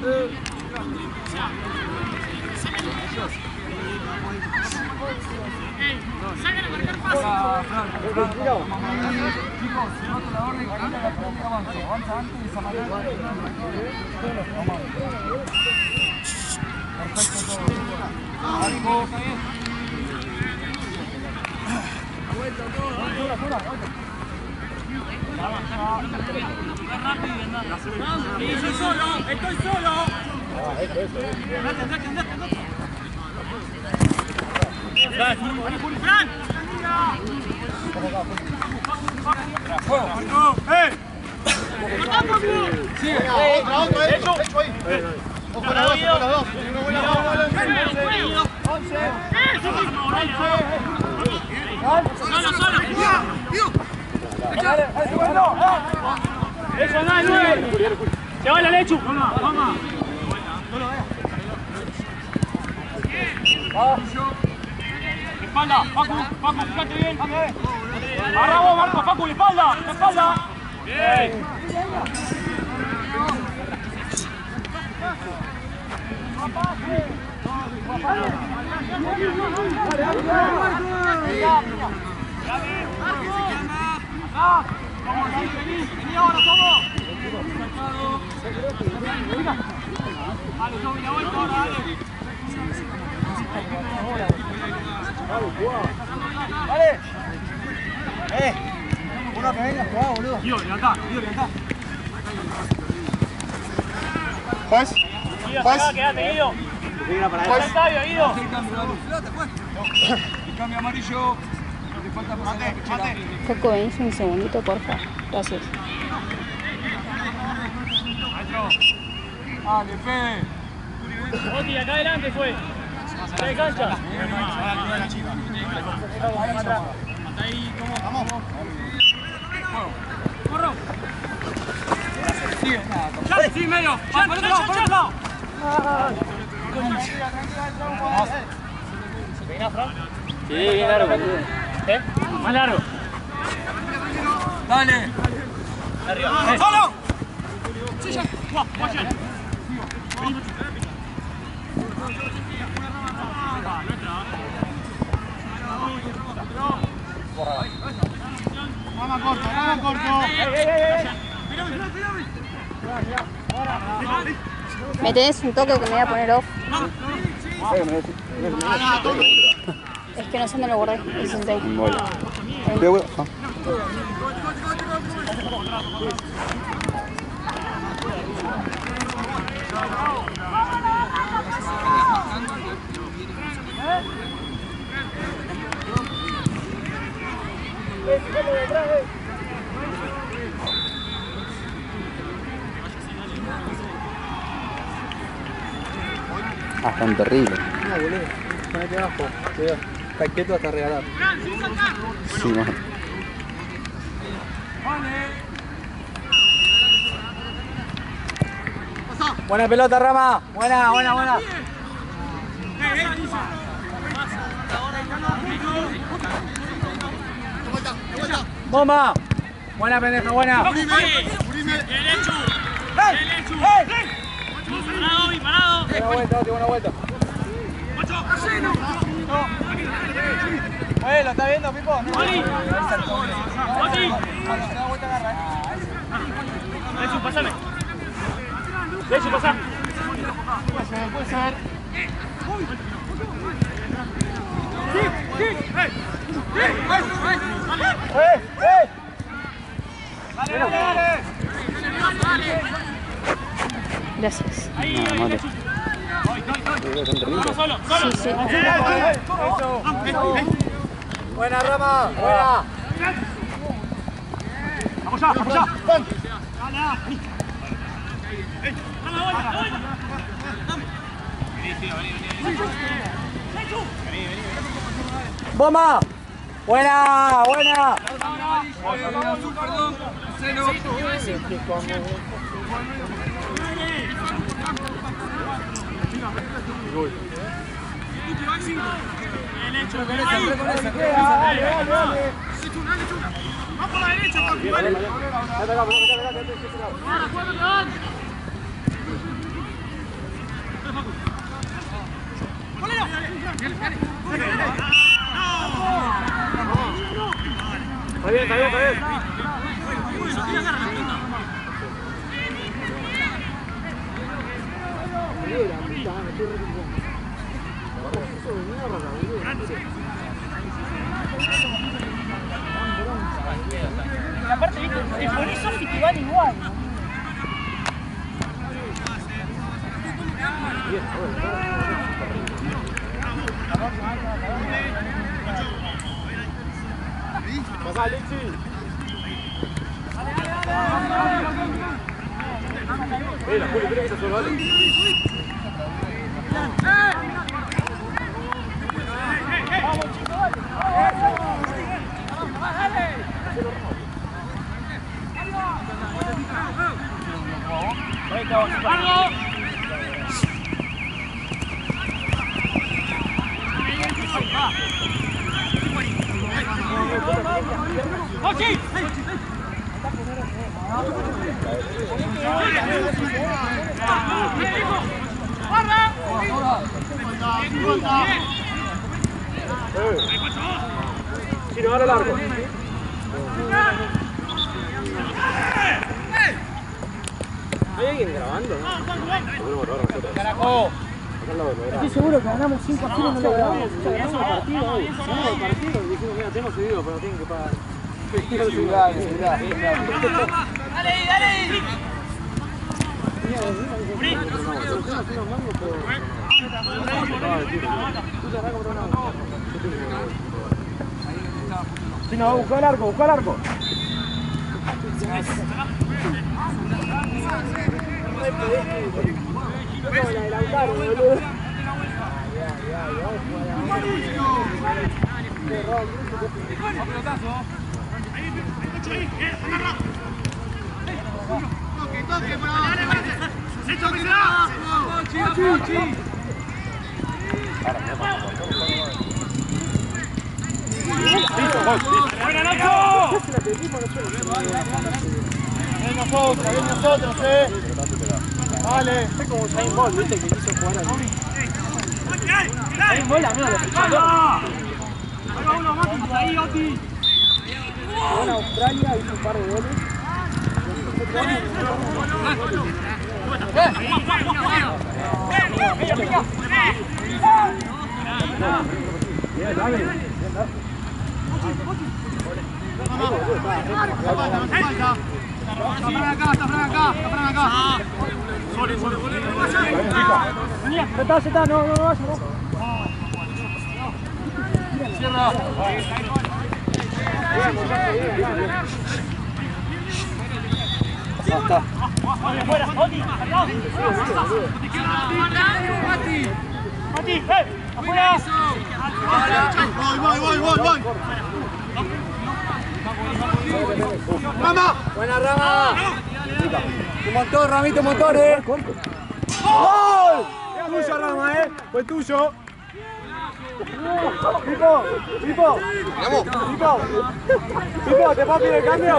Salgan a marcar paso. Chicos, si no te la orden, cambia la pelota y avanza. Avanza antes de esa manera. Vamos. Perfecto todo. Algo. Vuelta todo. Fuera. Estoy solo. Fran. Sigue. Otra, hecho ahí. Ojo la dos. Una buena bola. 11. Solo. Eso no es 9. Se va la lechu. Vamos. Espalda, Facu, fíjate bien. Agarra vos, Marco, Facu, la espalda. Bien. Vení ahora, todos. Dale, Toby, la vuelta ahora, dale. Dale. Uno que venga a jugar, boludo. Guido, levantá. Juez. Quédate, Guido. Juez. Guido. Cambio amarillo. Te falta mate. Coco, venís un segundito, porfa. Gracias. Dale, Fede. Oti, acá adelante fue. De cancha. Ahí, Vamos. Corro. Sigue. Sí, medio. Por otro lado. Sí, bien largo. Más largo. Dale. Arriba. ¡Solo! Vamos corto. ¿Me tenés un toque que me voy a poner off? Es que no sé dónde lo guardé. Es un tema. Tan terrible. No, boludo. Ponete abajo. Está quieto hasta regalar. Sí, más. Buena pelota, Rama. Buena. Bomba. Buena pendeja, buena. Derecho. Parado. Buena vuelta. ¿Lo está viendo, Pipo? No. Oti. Da vuelta, agarra, Derecho, pasame. Pasá. Puede ser. Gracias. Solo. Sí. Buena, Rama. Buena. Vamos ya. Bomba. Buena. Perdón. Vamos por la derecha, Papi, vale. bien, está bien, está bien. Y aparte, viste, te pones off y te van igual. Pasá, Lexi. Mira, Juli, tiene que ser solo, dale. Vamos, chicos, dale. Chino, ahora largo. ¿Hay alguien grabando? Carajo. Estoy seguro que ganamos 5-0 no lo grabamos. Ya ganamos el partido hoy. Ganamos el partido y dijimos, mira, tenemos seguido, pero tienen que pagar. Dale, dale. Si no, busca el arco, busca el arco. ¡Buena, Nacho! Ven nosotros, Vale. Es como Usain Bolt, ¿viste? Que quiso jugar al... Usain Bolt la mía, lo ficharon. Ahí va uno más, ahí, Oti. Jugó en Australia, hizo un par de goles. Ya está, no vaya, no. Cierra. Está. Fuera, Oti, Mati, afuera. Voy. ¡Rama! Buena Rama. Un montón, Ramito, un montón, ¡Gol! Tuyo, Rama, fue tuyo. Pipo, ¿te puedo pedir el cambio?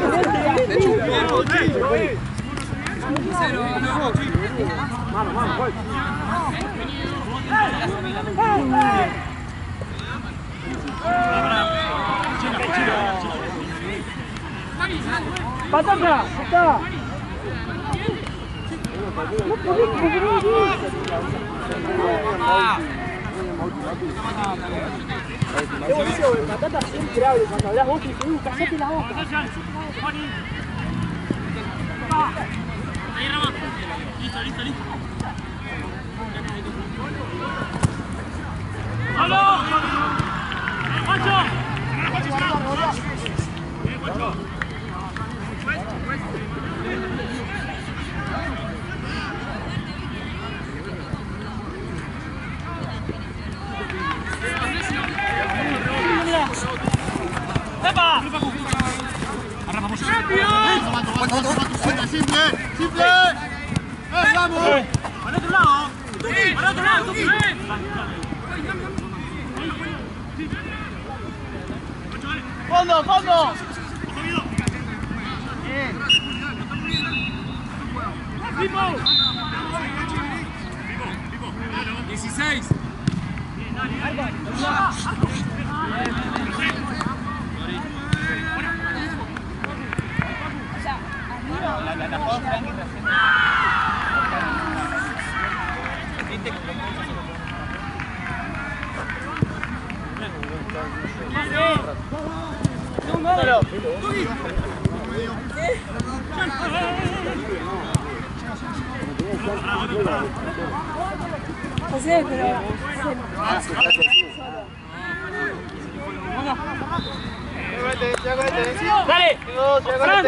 Mano, gol. ¡Patata! ¡Está! ¡Qué bonito! Patata siempre habla. Cuando hablas vos te dice, cállate la boca. Ahí, Rama. Listo. ¡Vamos! ¡Macho! ¡Epa! ¡Simple! ¡Vamos! ¡Al otro lado! ¡Al otro lado! ¡Fondo! ¡Pipo! 16. No sé, pero... Dale. Fran.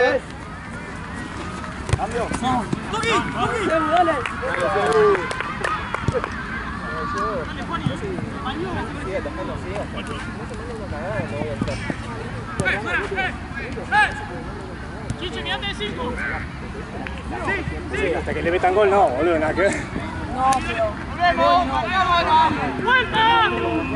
Chiche, mirate de 5. Sí, hasta que le metan gol, no, boludo, nada que ver. No, pero... ¡Vuelta!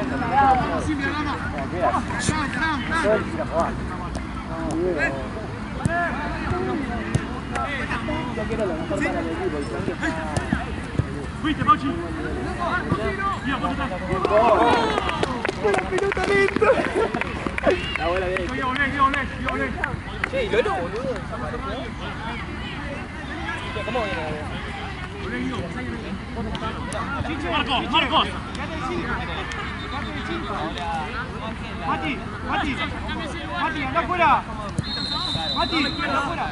Fuiste, Pauchi. Via, vos atrás. ¡La pelota lenta! La bola derecha. Yo volé. Che, ¿y Lolo, boludo? ¿Cómo viene? Marcos. Mati, anda afuera. Mati, anda afuera.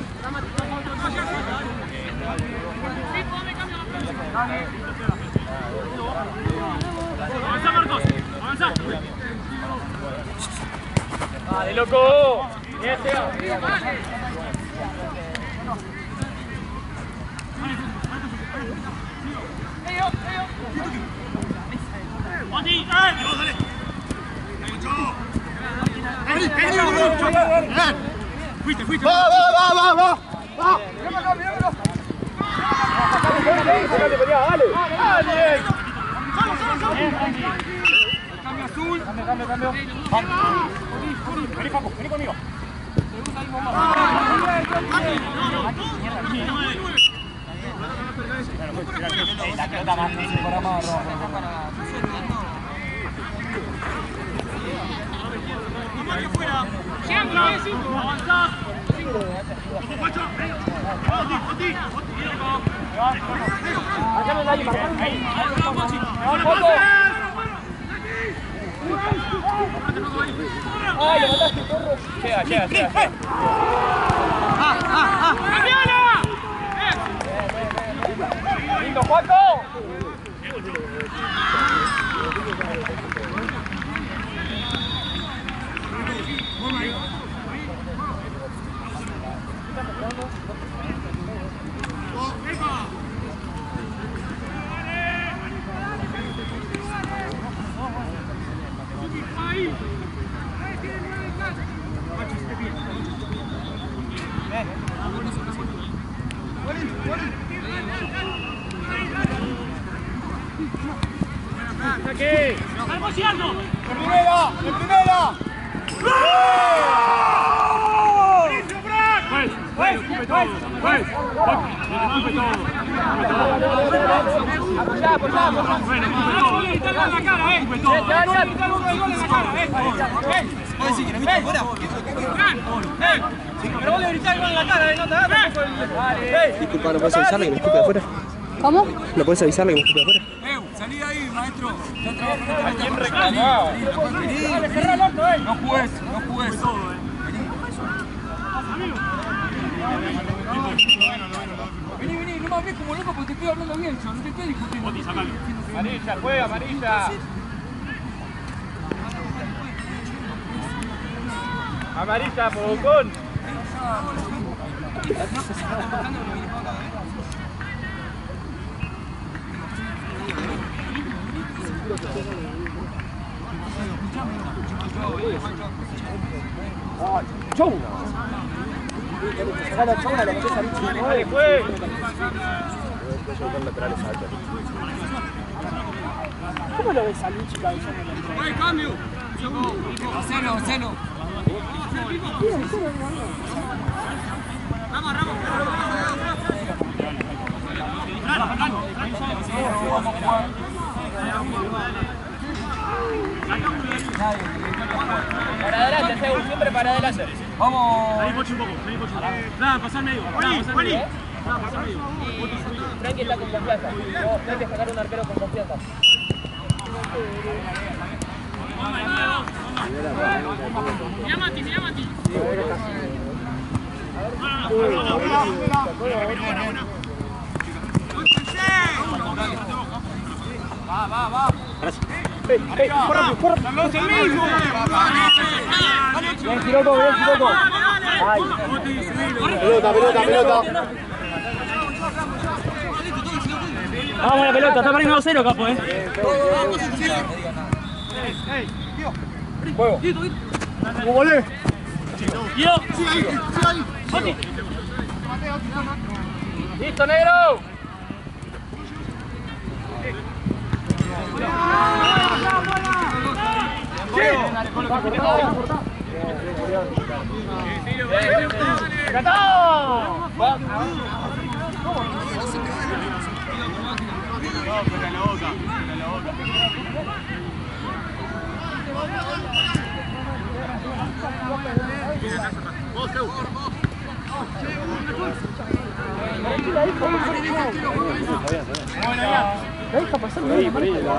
Avanza, Marcos. Avanza. ¡Dale, loco! Mati, dale. Fuiste. ¡Va! ¡Dale! Cambio azul. Cambio. Vení, Paco, vení conmigo. La pelota más difícil por amarro. Mario fuera. Avanzás. ¡Ay, lo mataste, corro! Llega. ¡Cambiala! ¡Lindo, Juaco! ¡Aquí! ¡Salvo Ciardo! ¡De primera! Juez, ocupe todo. Juez, ocupe todo. Por allá. Bueno, ocupe todo. En la cara, ocupe todo. Gol en la cara, ¿Puedes decir que no me fuera? Pero vos le gritás el gol en la cara, no te agarras tampoco. Disculpa, ¿no puedes avisarle que me escupe afuera? ¿Cómo? ¿No puedes avisarle que me escupe afuera? Salí ahí, maestro. ¿A quién reclamaba? No jugues. Vení, no me hables como loco porque te estoy hablando bien, yo no te estoy discutiendo. Amarilla, juega, amarilla. Amarilla, Bocón. Dale, juez. ¿Cómo lo ves a Luchi cabezando la entrada? ¡Cambio! Hacelo. Para adelante, Seu, siempre para adelante. Vamos. Ahí, Pochi, un poco. Nada, pasar medio. Pasar medio. Frankie está con confianza. No hay que sacar un arquero con confianza. Mira Mati. Va. Bien, Giroto. Ay. Pelota. Vamos a la pelota, está perdiendo 2-0 Capo, Juego. Volé. Guido. ¡Listo, negro! Deja pasar bien.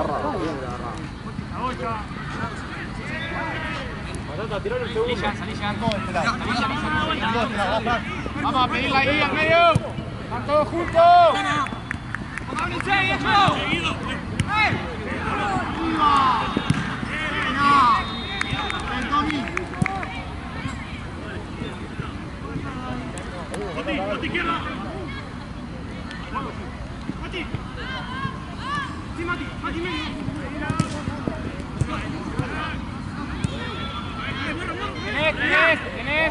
Vamos a pedirla ahí al medio. Están todos juntos. Tenés.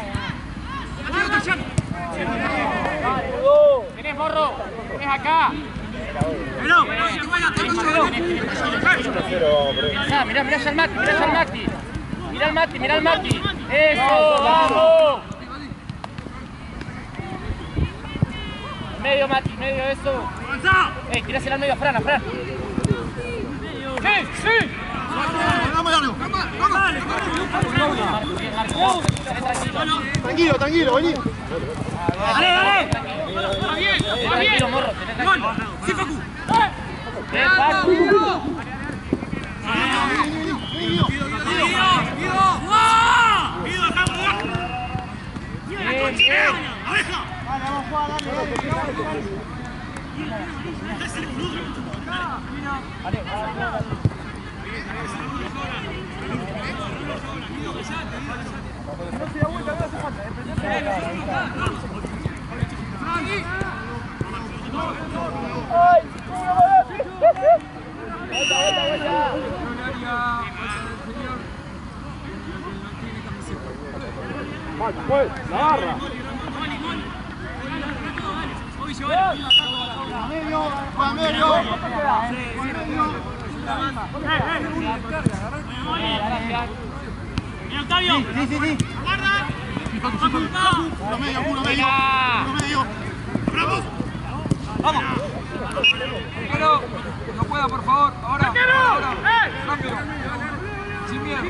Tenés, morro. Tenés acá. Mirá al Mati. Mirá al Mati. Eso, vamos. Medio, Mati, eso. Tirásela al medio a Fran. Sí. Tranquilo, vení. Dale. Tranquilo, morro. Sí, Facu. La barra. Juega medio. Octavio. Sí. Guarda. Uno medio. Vamos. Pero no pueda, por favor. Ahora. Rápido. Sin miedo.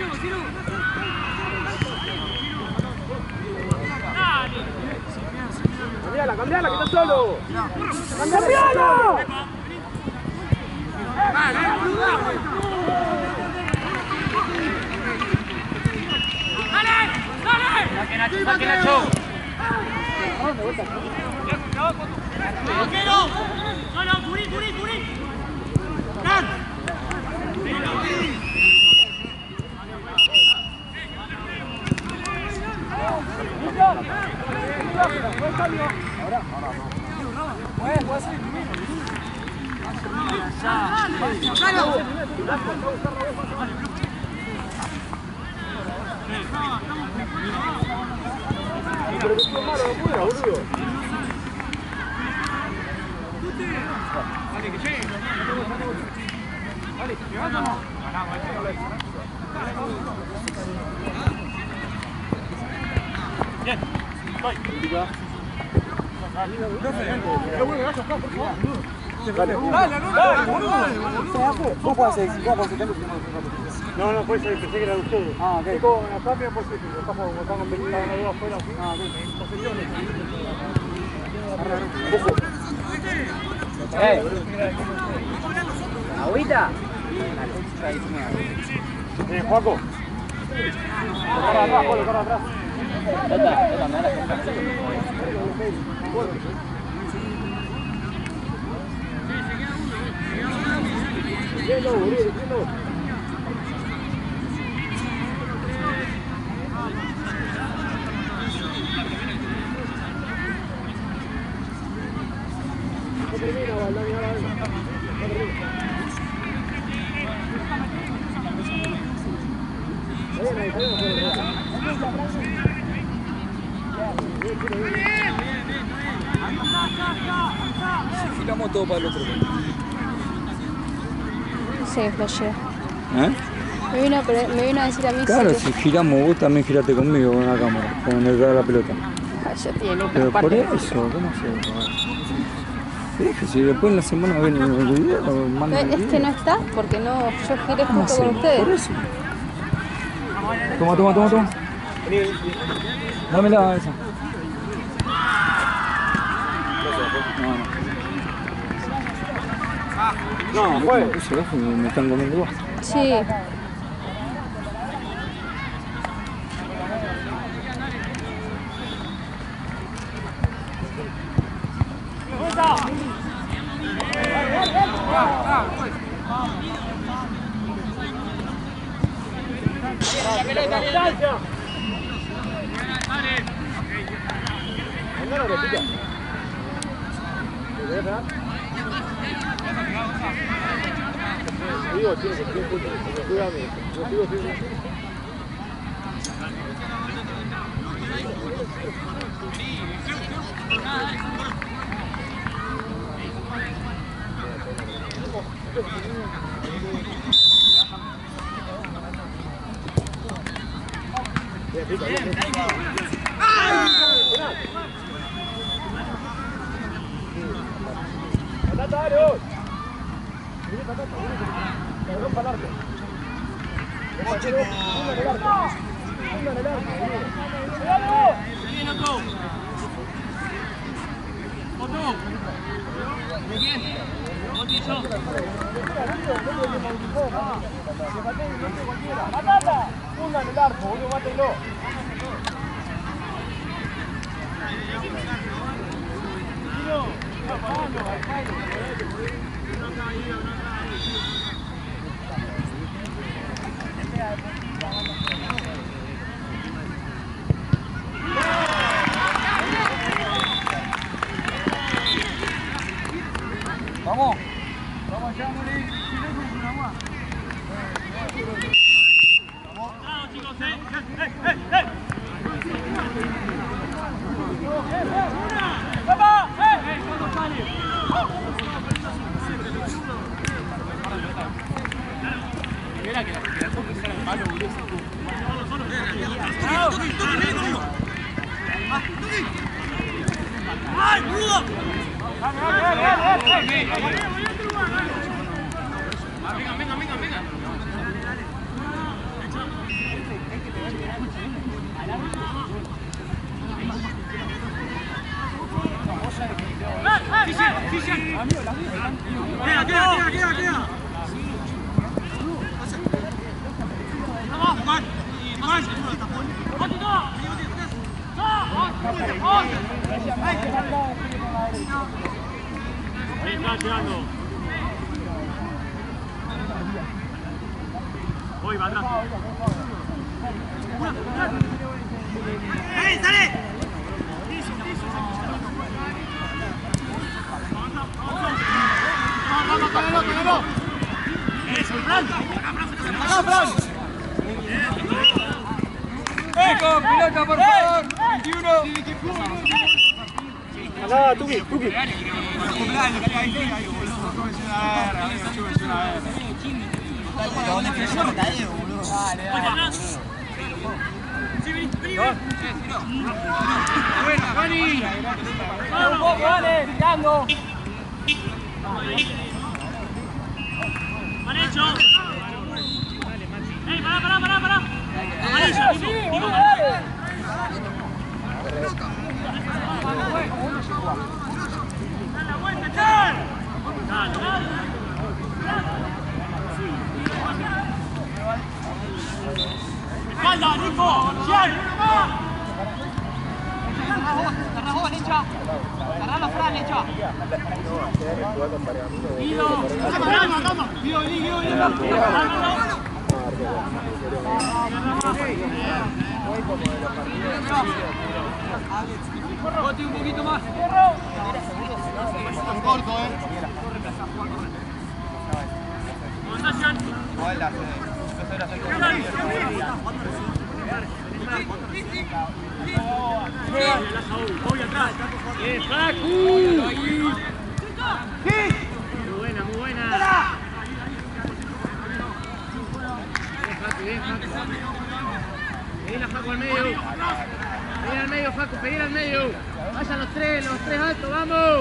Cambiala, que está solo. ¡Cambiala! Saque Nacho. Solo, Curí. Bien. Dale, ¿cómo puede ser? No, no, pues pensé que era de ustedes. Ah, ok. Chicos, me la cambio porque estamos competiendo los dos afuera. Ah, ok. Posiciones. ¿Agüita? Juaco. Cara atrás, Polo, cara atrás. Giramos todo para el otro. Sí, flashé. ¿Eh? Me vino a decir a mí Claro, que... si giramos vos también girate conmigo con la cámara, con el de la pelota. Ya tiene, Pero por aparte. eso, ¿cómo se va? Dije, si después en la semana ven el video, mandan el Es que video. no está, porque no, yo giré ¿Cómo justo con hacemos? Por ustedes. eso. Toma. Dámela esa. No, juegue. Me están comiendo igual. Sí. Vamos allá, Muli. Ahí está llegando. Voy, va atrás. ¡Sale, sale! ¡Vamos, vamos! ¡Eso, el plan! ¡Acá, plan! Chicos, pelota, por favor. 21. Andá, Tuki. Buena, Dani. Vamos, vale, tirando. ¡Mal hecho! ¡Espalda, Nico! ¡Gian! Carrá vos, Lencha. Carrá la Fran, Lencha. Guido. Guido, Guido. Bote un poquito más. Corto, Voy atrás. Muy buena, muy buena. Bien, Facu. Pedí la Facu al medio. Pedí al medio, Facu, pedí al medio. Vayan los tres altos, vamos.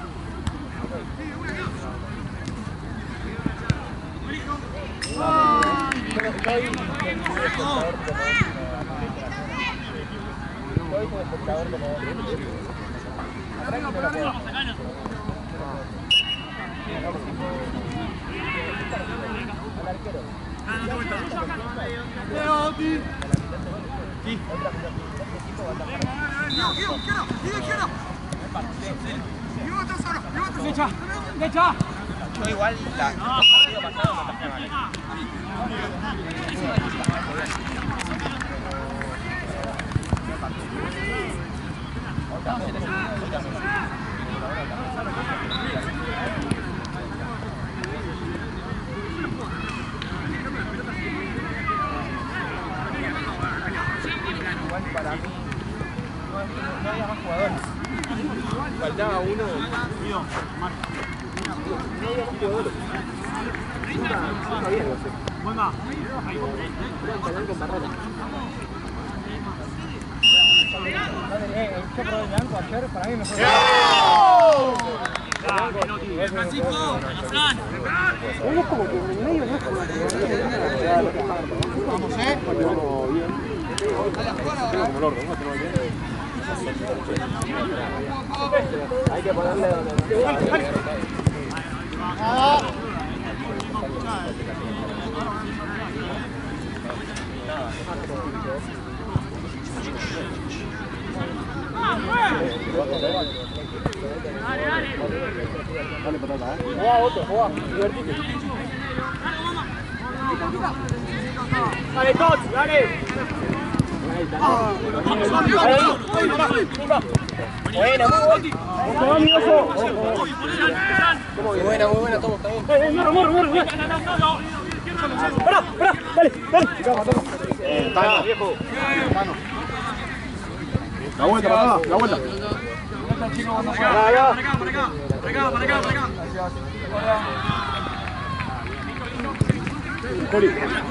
Derecha. Yo igual la partido pasado me pasé mal. Igual para mí no había más jugadores. Faltaba uno. Hay que ponerle Dale patata, Juega otro, juega, divertite. Dale, Tots, dale. Buena, muy buena, muy buena, toma, está bien. Morro. Pará, dale. Tano, viejo. La vuelta, para acá, la vuelta. Para acá. Coli.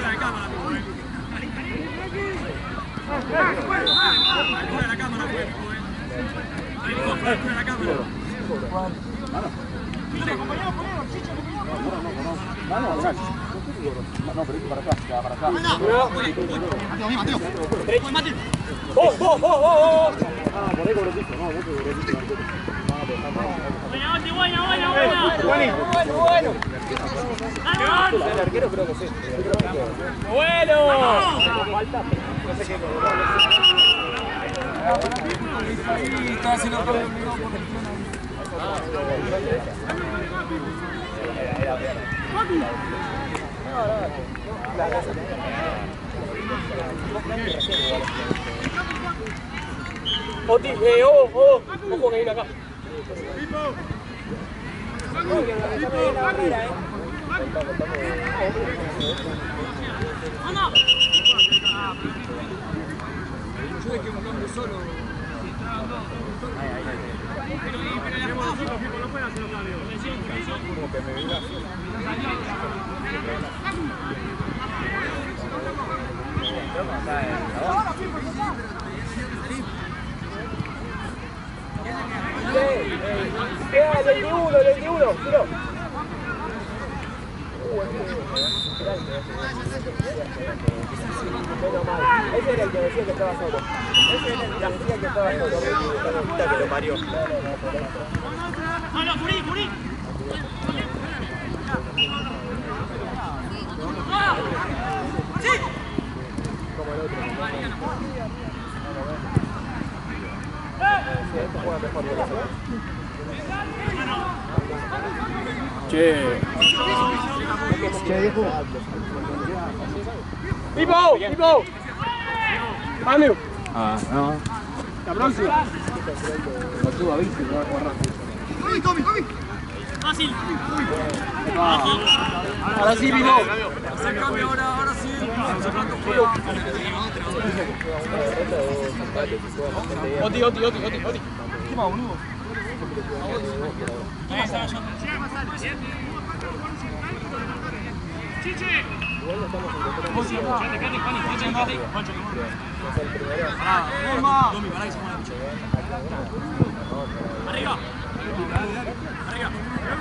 No, pero para acá. Mateo. ¡Oh! Ah, por ahí Gorotito, no, vos que Gorotito. Bueno. El arquero creo que sí. ¡Bueno! Falta. No sé qué. Está haciendo todo el mundo. Oti, ojo que viene acá. Yo dejé un hombre solo. Como que me vino así. Ese era el que decía que estaba solo. Ese era el que decía que estaba solo. La que lo parió. ¡No, Curí, Curí! ¡Sí! Como el otro. Este juega mejor que nosotros. Che. ¡Pipo! ¡Pipo! ¡Manu! Ah, no. La próxima. No tuvo viste, no va a jugar rápido. ¡Fácil! Ahora sí, Pipo. Se cambia ahora sí. Oti. ¿Qué más, boludo? ¡Chiche! ¡Arriba! ¡Arriba!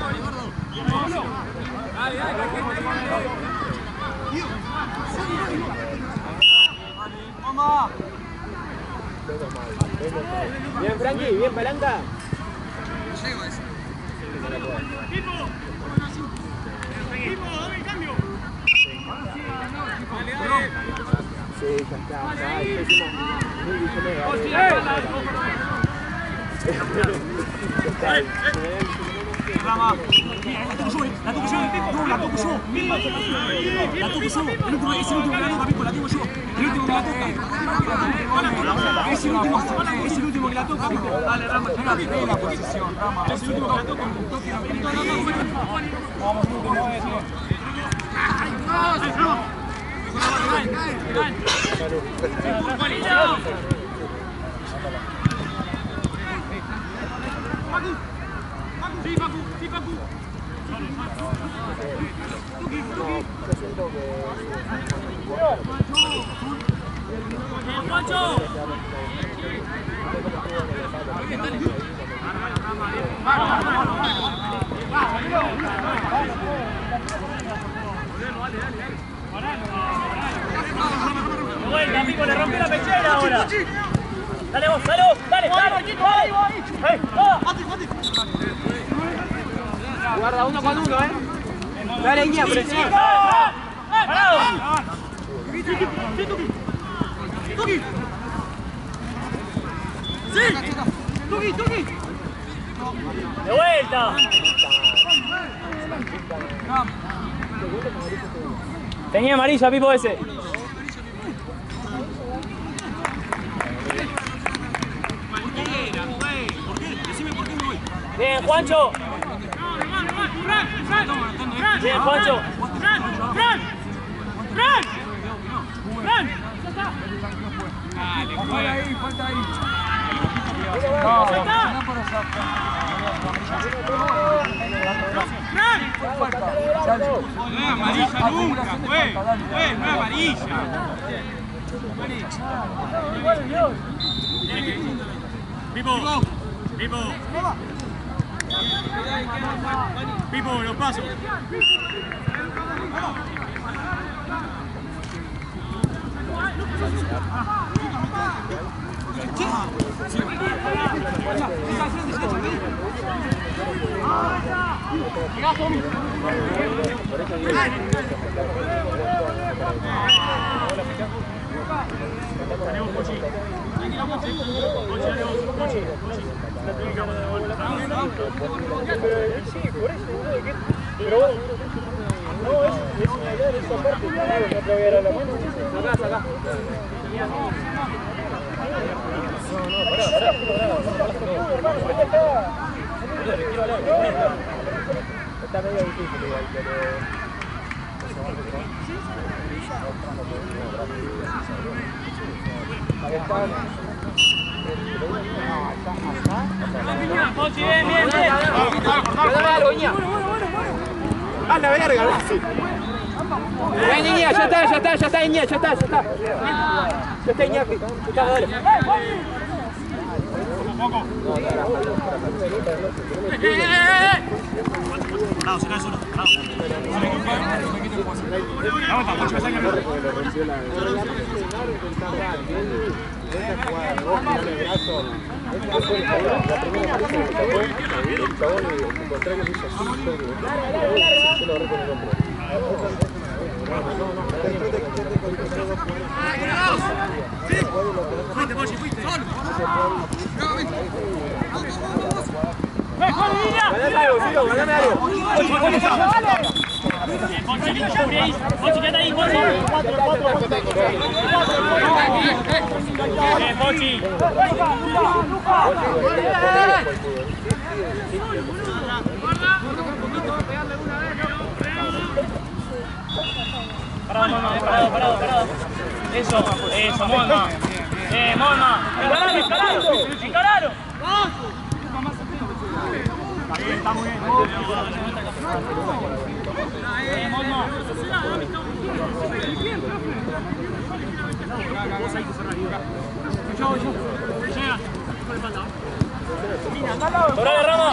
Bien, Frankie, bien, palanca. ¡Pipo! ¡Pipo, dame el cambio! Sí, ya está. Rama. La toco yo, la toco yo. No, la toco yo. La toco yo. El último, es el último que la toca, Pipo, la toco yo. El último que la toca. Es el último que la toca, Pipo. Dale, Rama. Ve la posición, Rama. Es el último que la toca. Vamos, Luco, mueve, tío. Sí, Facu, sí, Facu. ¡Juancho! Vuelta, Pico, le rompió la pechera ahora. Dale vos, dale vos, dale, dale. Guarda uno con uno, Dale, Iña, presiona. ¡Parado! ¡Sí! ¡Tuki! ¡De vuelta! Tenía amarilla, Pipo, ese. Bien, Juancho. Bien, Juancho. ¡Fran! ¡Ya está! Falta ahí. No, no por esa. No es amarilla nunca, güey. No es amarilla. Pipo, los pasos. Pero bueno, no, es una idea de esa parte, no te voy a dar la mano. Sacá. Está medio difícil igual, pero... Ahí está. Pochi, bien. Dame algo, Iña. ¡A la verga, Lassi! Ven, Iña, ya está, Iña, ya está. Ya está, Iñaki. Ya está, dale. Poco. Bravo, se cae solo. Bravo. La vuelta, Pochi, me saca. Fuiste, Pochi, fuiste. Solo. Ganame algo, ganame algo. Pochi, quédate ahí, Pochi. Pochi. Parado. Eso, Molma. Molma. Encararon. Está muy bien. Molma. Vos ahí te cerrás, yo. Llega. ¡Sobrale, Rama!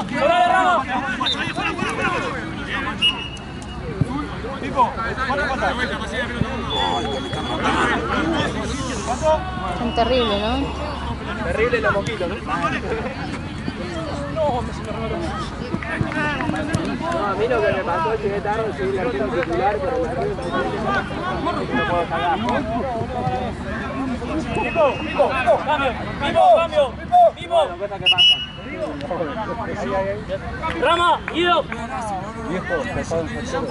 Tipo, Son terribles, ¿no? Terrible la moquito, ¿no? No, a mí lo que me pasó es que llegué tarde, soy el arquero titular, pero el arquero titular no puedo sacar. Cambio. Bueno, cosas que pasan. Rama, Guido. Viejo, pesado en factura.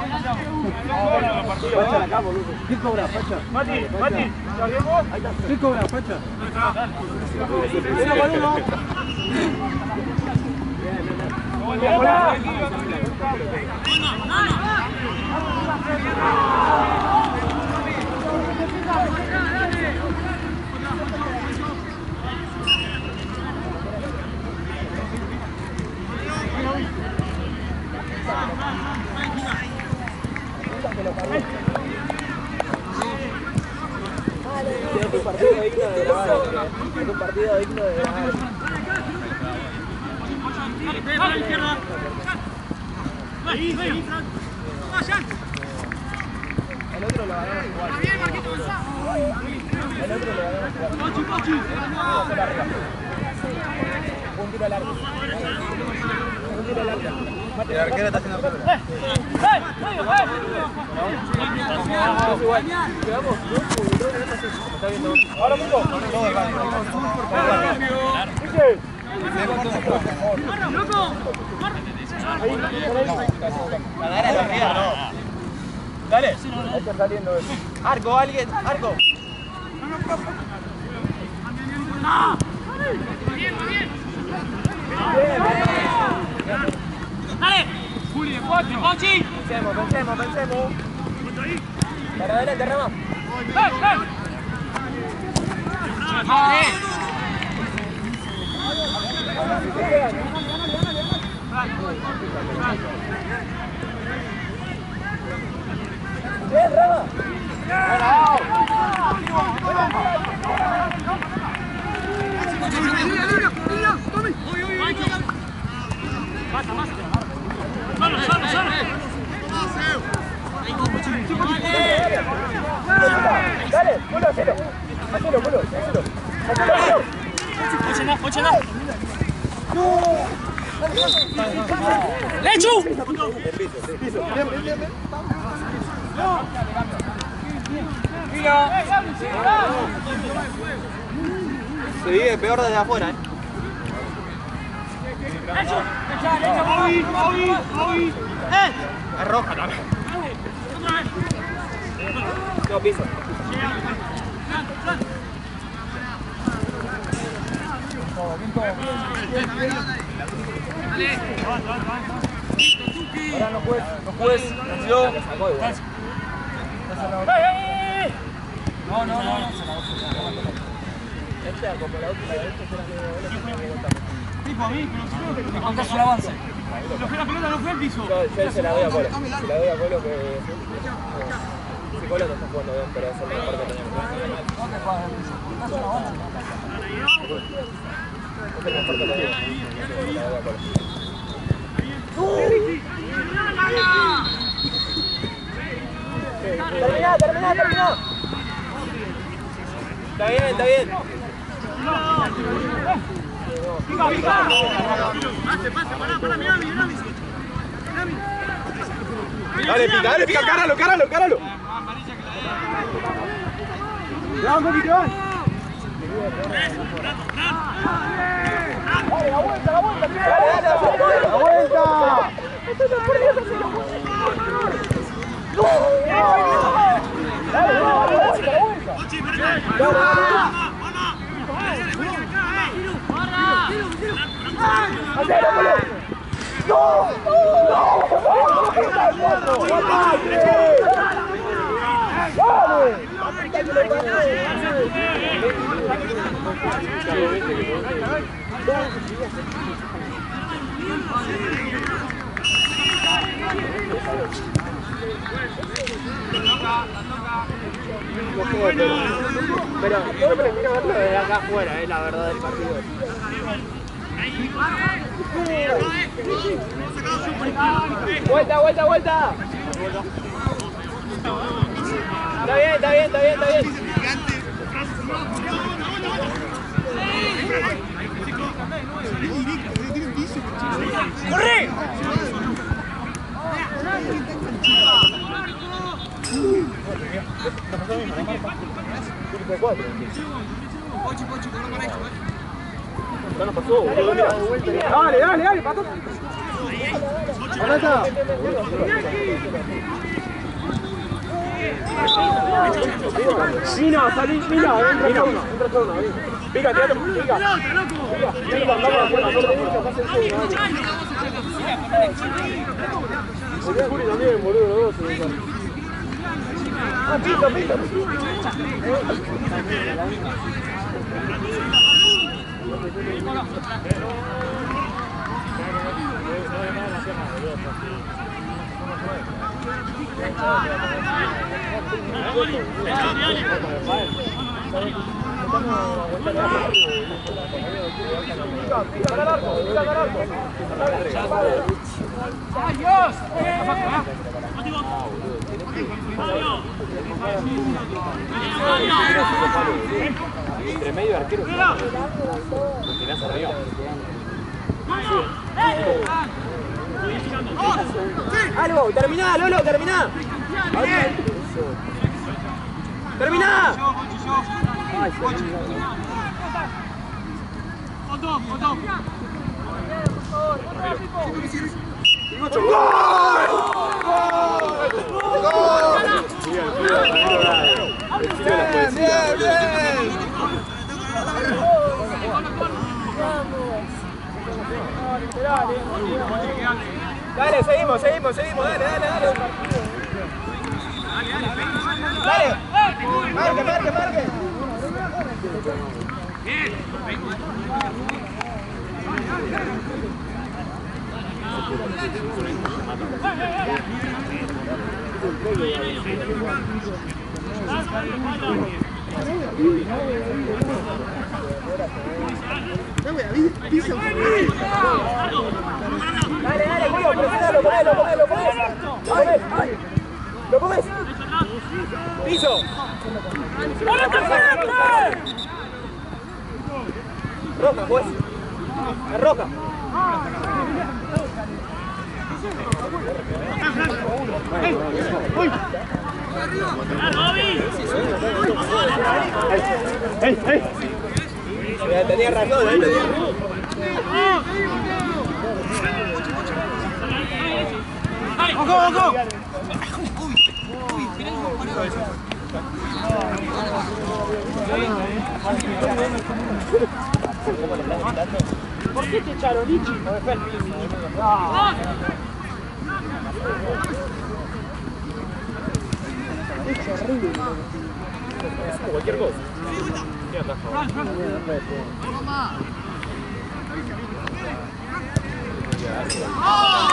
Pacha la acá, boludo. ¿Qué cobra, Pacha? Mati. ¿Qué cobra, Pacha? Uno por uno. Es un partido digno de grabar. Es un partido digno de grabar. A la izquierda. Ahí, Frank. Vayan. El otro lo ganamos igual. Bien, Marquito, avanzá. El otro lo ganamos igual. Pochi. Un tiro al arco. El arquero está haciendo falta. Es igual. Quedamos está viendo. Ahora mismo. Todo el baño. ¡Loco! Dale. Ahí está saliendo eso. Arco, alguien. Arco. Bien. Dale. Juli, de 4. Pochi. Pensemos. Para adelante, Rama. Bien, Rama. Solo. Dale, culo, hacelo. Hacelo. Ocho, no. ¡Lechu! Se vive peor desde afuera, ¿eh? ¡Obi! Es roja también. No, piso. Ahora no puedes. Yo. No. Este acomodador para esto será medio Tipo a mí, pero Me contás un avance. lo fue la pelota, no fue el piso. Yo se la doy a Colo. Se la doy a Colo que... Si Colo no está jugando bien, pero es el mejor que tenemos. No te pagas el piso. Contás un avance. Es el mejor que tenemos. Se la doy a Colo. Está bien, está bien. Pica, pica. Dale, pica, cáralo. Cuidado, Coqui, que van. Dale, la vuelta. Pero yo prefiero verlo desde acá afuera, la verdad del partido. Vuelta. Está bien. ¡Corre! Dale, pato. Mina, salí, Mina, entra uno. Pica, tirate, pica. Juli también, boludo, los dos. Pica. ¡Adiós! Entre medio arquero. Tenés arriba. Algo, terminá, Lolo, terminá. ¡Terminá! Dale, seguimos, dale. Marque. Dale, Julio, presionalo, ponelo. ¿Lo comes? ¡Piso! Roja, pues. Es roja. Tenía razón, ¡Ojo! ¿Por qué te echaron, Lichi? Cualquier cosa. ¡Oh!